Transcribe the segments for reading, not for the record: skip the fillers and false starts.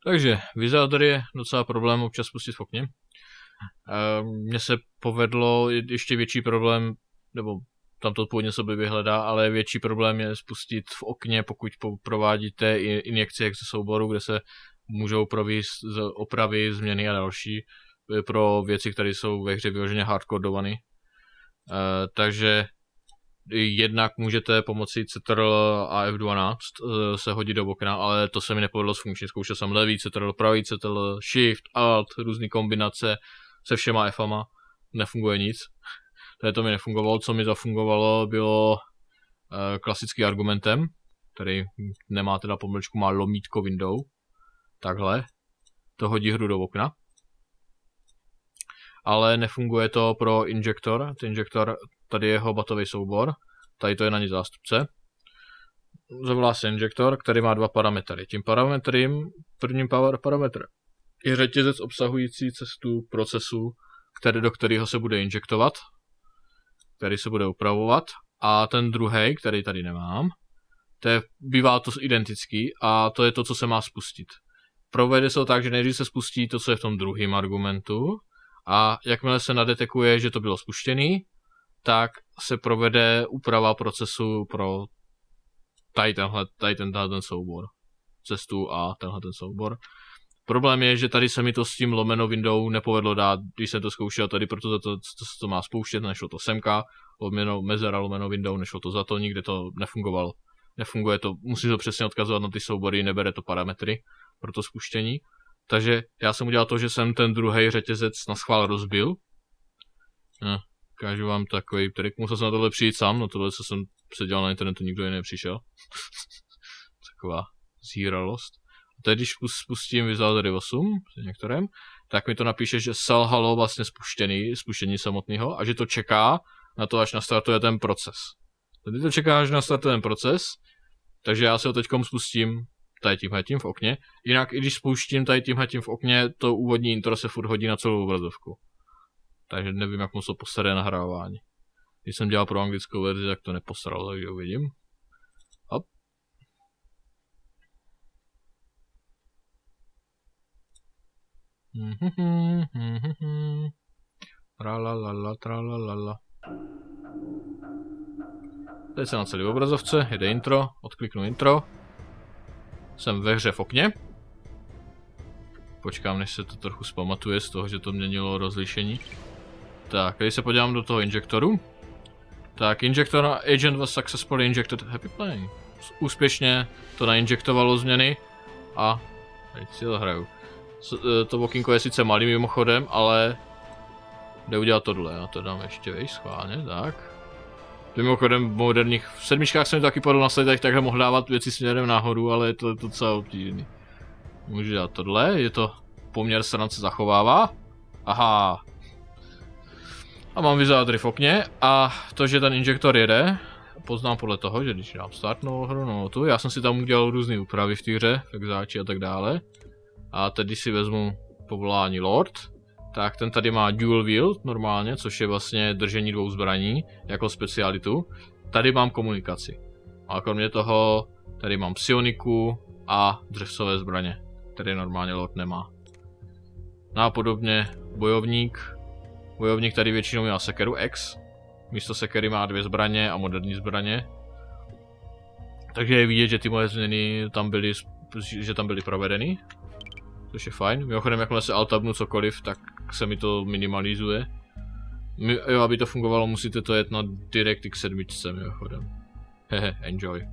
Takže Wizardry je docela problém občas spustit v okně. Mně se povedlo ještě větší problém, nebo tam to původně se vyhledá, ale větší problém je spustit v okně, pokud provádíte injekci ze souboru, kde se můžou provést opravy, změny a další pro věci, které jsou ve hře vyloženě hardcodované. Takže jednak můžete pomocí Ctrl a F12 se hodit do okna, ale to se mi nepovedlo zfunkčnit. Zkoušel jsem levý Ctrl, pravý Ctrl, Shift, Alt, různé kombinace se všema Fama. Nefunguje nic. To mi nefungovalo. Co mi zafungovalo, bylo klasický argumentem, který nemá teda pomlčku, má lomítko window. Takhle. To hodí hru do okna. Ale nefunguje to pro injektor. Injektor, tady je hobatový soubor. Tady to je na ně zástupce. Zavolá se injektor, který má dva parametry. Tím prvním parametrem je řetězec obsahující cestu procesu, do kterého se bude injektovat, který se bude upravovat. A ten druhý, který tady nemám, bývá to identický a to je to, co se má spustit. Provede se to tak, že nejdřív se spustí to, co je v tom druhém argumentu, a jakmile se nadetekuje, že to bylo spuštěný, tak se provede úprava procesu pro ten soubor. Cestu a tenhle soubor. Problém je, že tady se mi to s tím lomeno window nepovedlo dát, když jsem to zkoušel tady, protože to má spouštět, nešlo to semka, mezera lomeno window, nešlo to za to, nikde to nefungovalo. Nefunguje to, musí to přesně odkazovat na ty soubory, nebere to parametry pro to spuštění. Takže já jsem udělal to, že jsem ten druhý řetězec naschvál rozbil. Ukážu vám takový trik, musel jsem na tohle přijít sám, no tohle, co jsem se dělal na internetu, nikdo jiný nepřišel. Taková zíralost. A teď, když spustím Wizardry 8 s některým, tak mi to napíše, že selhalo vlastně spuštění samotného a že to čeká na to, až nastartuje ten proces. Tady to čeká, až nastartuje ten proces, takže já si ho teďkom spustím tady tímhletím v okně. Jinak, i když spouštím tady tímhletím v okně, to úvodní intro se furt hodí na celou obrazovku. Takže nevím, jak moc to postaré nahrávání. Když jsem dělal pro anglickou verzi, tak to neposral, takže uvidím. Hop. Tralalala, tralalala. Teď jsem na celé obrazovce, jede intro, odkliknu intro. Jsem ve hře v okně. Počkám, než se to trochu zpamatuje z toho, že to měnilo rozlišení. Tak, když se podívám do toho injektoru. Tak, injektor agent was successfully injected. Happy playing. Úspěšně to nainjektovalo změny. A teď si to hraju. To okýnko je sice malý mimochodem, ale jde udělat tohle. Já to dám ještě vejš schválně, tak. Mimochodem moderních, v sedmičkách jsem taky padl na sledech, takhle mohl dávat věci směrem nahoru, ale je to docela obtížný. Můžu dělat tohle, je to poměr stran se zachovává. Aha. A mám Wizardry v okně a to, že ten injektor jede, poznám podle toho, že když dám start novou hru, no tu, já jsem si tam udělal různé úpravy v té hře, exáči a tak dále. A teď, když si vezmu povolání Lord, tak ten tady má dual wield normálně, což je vlastně držení dvou zbraní jako specialitu. Tady mám komunikaci. A kromě toho tady mám psioniku a dřevcové zbraně, které normálně Lord nemá. No a podobně bojovník. Bojovník tady většinou má sekeru X. Místo sekery má dvě zbraně a moderní zbraně. Takže je vidět, že ty moje změny tam byly provedeny. Což je fajn. Mimochodem, jakmile se altabnu cokoliv, tak se mi to minimalizuje. Jo, aby to fungovalo, musíte to jet na DirectX 7, mimochodem. Hehe, enjoy.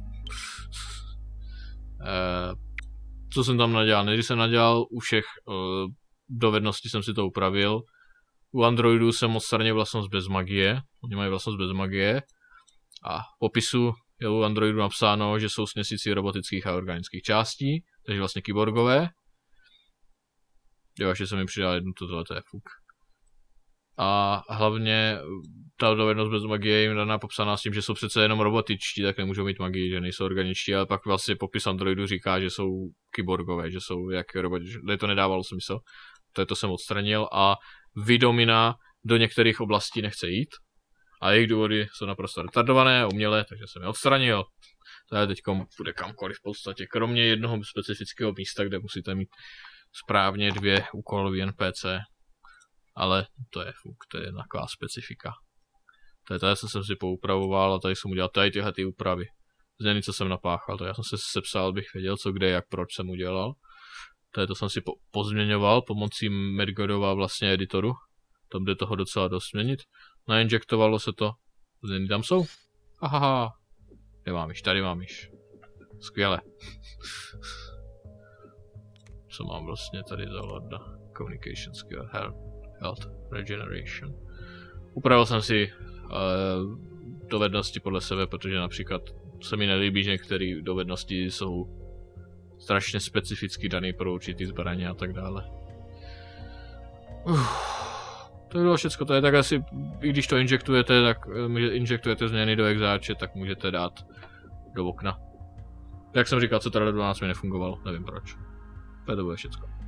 Co jsem tam nadělal? Než jsem nadělal u všech dovedností, jsem si to upravil. U Androidů jsem odstranil vlastnost bez magie. Oni mají vlastnost bez magie. A v popisu je u Androidu napsáno, že jsou směsicí robotických a organických částí, takže vlastně kyborgové. Jo, ještě jsem mi přidal jednu, tohle to je fuk. A hlavně ta dovednost bez magie je jim daná popsaná s tím, že jsou přece jenom robotičtí, tak nemůžou mít magii, že nejsou organičtí, ale pak vlastně popis Androidu říká, že jsou kyborgové, že jsou jak roboti, že to nedávalo smysl. To jsem odstranil a Vidomina do některých oblastí nechce jít. A jejich důvody jsou naprosto retardované a umělé, takže jsem je odstranil. To je teď bude kamkoliv v podstatě, kromě jednoho specifického místa, kde musíte mít správně 2 úkolové NPC. Ale to je taková specifika. Tady jsem si poupravoval a tady jsem udělal tady tyhle ty úpravy. Změny, co jsem napáchal, to já jsem se sepsal, abych věděl, co kde, jak, proč jsem udělal. To jsem si pozměňoval pomocí Medgodova vlastně editoru. Tam jde toho docela dost změnit. Nainjektovalo se to. Změny tam jsou. Ahaha. Kde mám již? Tady mám již. Skvěle. Co mám vlastně tady za ladna? Communication skill, health, regeneration. Upravil jsem si dovednosti podle sebe, protože například se mi nelíbí, že některé dovednosti jsou strašně specificky dané pro určitý zbraně a tak dále. To bylo všecko, to je tak asi, i když to injektujete, tak injektujete změny do exáče, tak můžete dát do okna. Jak jsem říkal, co teda 12 mi nefungovalo, nevím proč. To bude všecko.